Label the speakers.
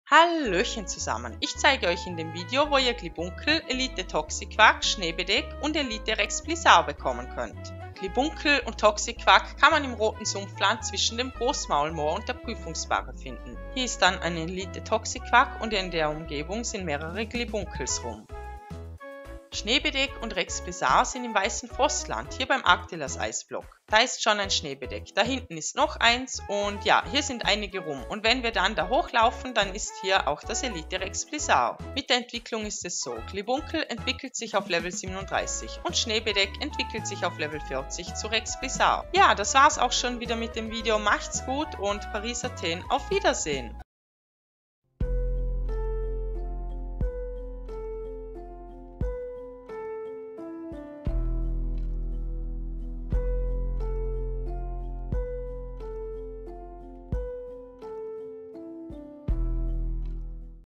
Speaker 1: Hallöchen zusammen, ich zeige euch in dem Video, wo ihr Glibunkel, Elite Toxiquack, Schneebedeck und Elite Rex Blizzard bekommen könnt. Glibunkel und Toxiquack kann man im roten Sumpfland zwischen dem Großmaulmoor und der Prüfungsbarre finden. Hier ist dann ein Elite Toxiquack und in der Umgebung sind mehrere Glibunkels rum. Schneebedeck und Rex Blizzard sind im weißen Frostland, hier beim Arctilas Eisblock. Da ist schon ein Schneebedeck, da hinten ist noch eins und ja, hier sind einige rum. Und wenn wir dann da hochlaufen, dann ist hier auch das Elite Rex Blizzard. Mit der Entwicklung ist es so, Glibunkel entwickelt sich auf Level 37 und Schneebedeck entwickelt sich auf Level 40 zu Rex Blizzard. Ja, das war's auch schon wieder mit dem Video, macht's gut und Paris Athen, auf Wiedersehen!